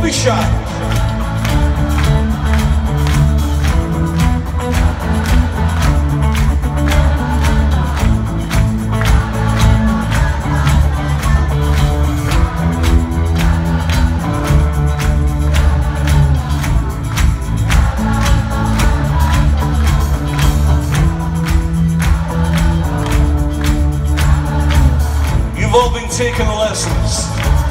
be shy. You've all been taking lessons.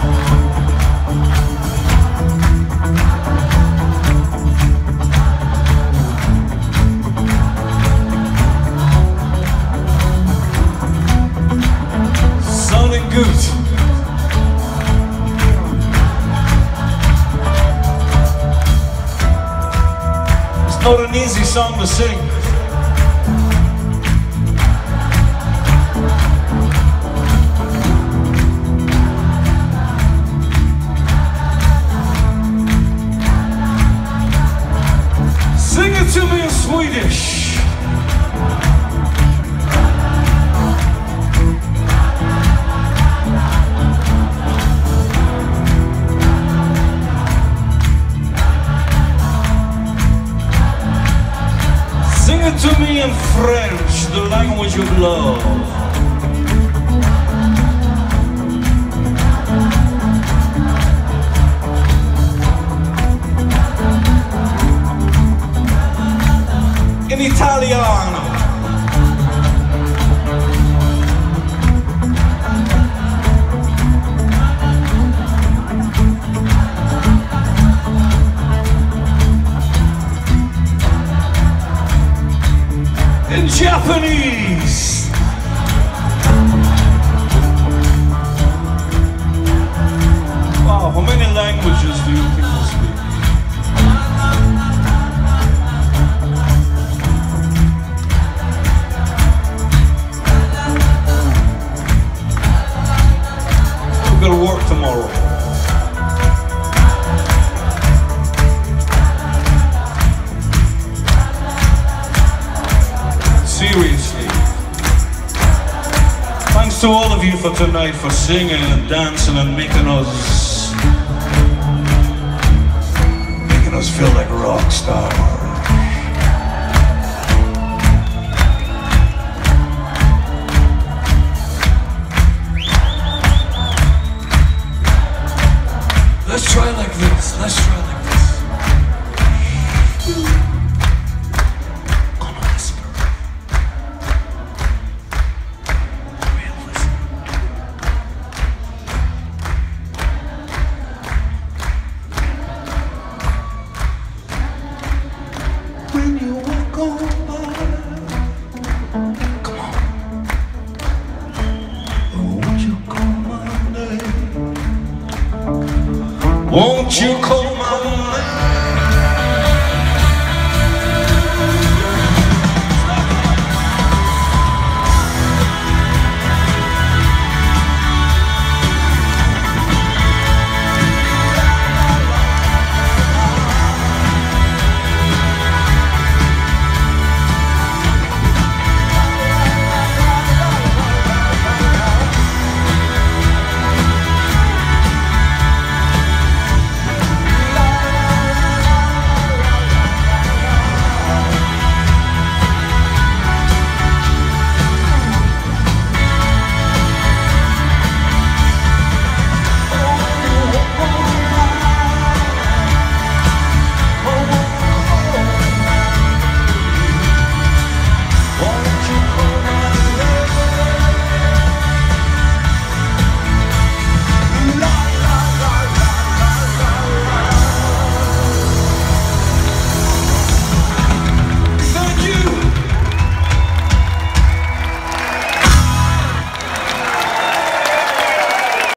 Sounding good. It's not an easy song to sing. Sing it to me in Swedish. Sing it to me in French, the language of love. In Italiano. In Japanese. Wow, how many languages do you people speak? I've got to work tomorrow. Seriously. Thanks to all of you for tonight, for singing and dancing and making us feel like rock stars. Let's try like this. Let's try like this. Come on, whisper. Real whisper. When you walk on by, come on. Won't you call my name? Won't you call my